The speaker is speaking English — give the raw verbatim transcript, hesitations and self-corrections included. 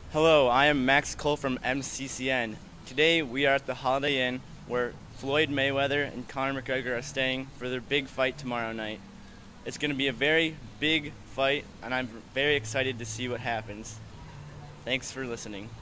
Hello, I am Max Cole from M C C N. Today we are at the Holiday Inn where Floyd Mayweather and Conor McGregor are staying for their big fight tomorrow night. It's going to be a very big fight, and I'm very excited to see what happens. Thanks for listening.